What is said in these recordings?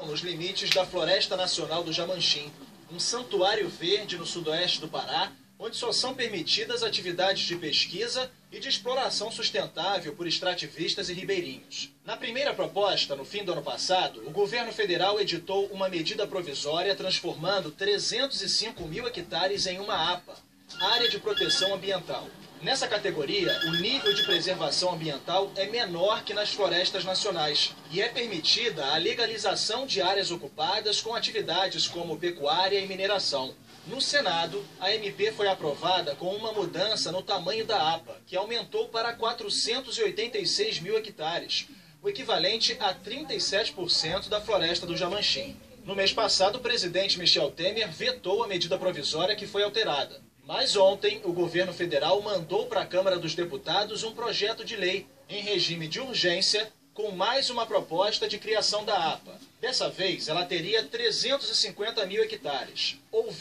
Nos limites da Floresta Nacional do Jamanchim, um santuário verde no sudoeste do Pará, onde só são permitidas atividades de pesquisa e de exploração sustentável por extrativistas e ribeirinhos. Na primeira proposta, no fim do ano passado, o governo federal editou uma medida provisória transformando 305 mil hectares em uma APA, Área de Proteção Ambiental. Nessa categoria, o nível de preservação ambiental é menor que nas florestas nacionais e é permitida a legalização de áreas ocupadas com atividades como pecuária e mineração. No Senado, a MP foi aprovada com uma mudança no tamanho da APA, que aumentou para 486 mil hectares, o equivalente a 37% da floresta do Jamanchim. No mês passado, o presidente Michel Temer vetou a medida provisória que foi alterada. Mas ontem, o governo federal mandou para a Câmara dos Deputados um projeto de lei em regime de urgência com mais uma proposta de criação da APA. Dessa vez, ela teria 350 mil hectares, ou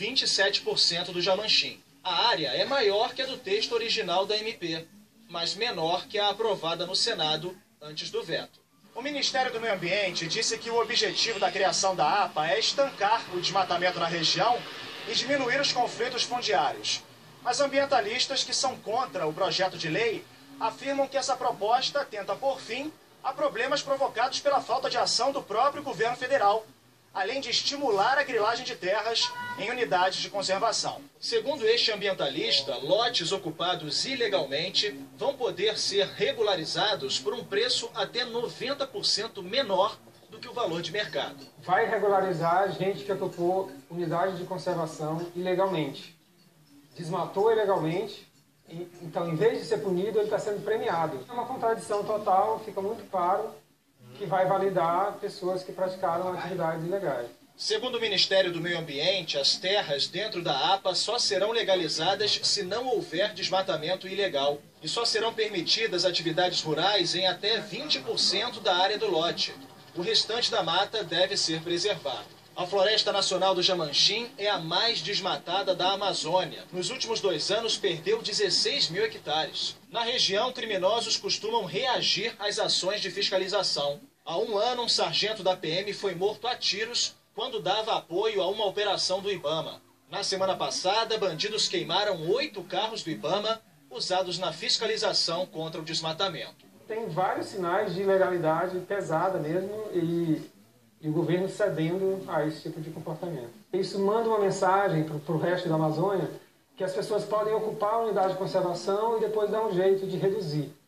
27% do Jamanchim. A área é maior que a do texto original da MP, mas menor que a aprovada no Senado antes do veto. O Ministério do Meio Ambiente disse que o objetivo da criação da APA é estancar o desmatamento na região e diminuir os conflitos fundiários. Mas ambientalistas que são contra o projeto de lei afirmam que essa proposta tenta pôr fim a problemas provocados pela falta de ação do próprio governo federal, além de estimular a grilagem de terras em unidades de conservação. Segundo este ambientalista, lotes ocupados ilegalmente vão poder ser regularizados por um preço até 90% menor do que o valor de mercado. Vai regularizar gente que ocupou unidade de conservação ilegalmente. Desmatou ilegalmente, então em vez de ser punido, ele está sendo premiado. É uma contradição total, fica muito claro que vai validar pessoas que praticaram atividades ilegais. Segundo o Ministério do Meio Ambiente, as terras dentro da APA só serão legalizadas se não houver desmatamento ilegal. E só serão permitidas atividades rurais em até 20% da área do lote. O restante da mata deve ser preservado. A Floresta Nacional do Jamanchim é a mais desmatada da Amazônia. Nos últimos 2 anos, perdeu 16 mil hectares. Na região, criminosos costumam reagir às ações de fiscalização. Há 1 ano, um sargento da PM foi morto a tiros quando dava apoio a uma operação do IBAMA. Na semana passada, bandidos queimaram 8 carros do IBAMA usados na fiscalização contra o desmatamento. Tem vários sinais de ilegalidade pesada mesmo e o governo cedendo a esse tipo de comportamento. Isso manda uma mensagem para o resto da Amazônia que as pessoas podem ocupar a unidade de conservação e depois dar um jeito de reduzir.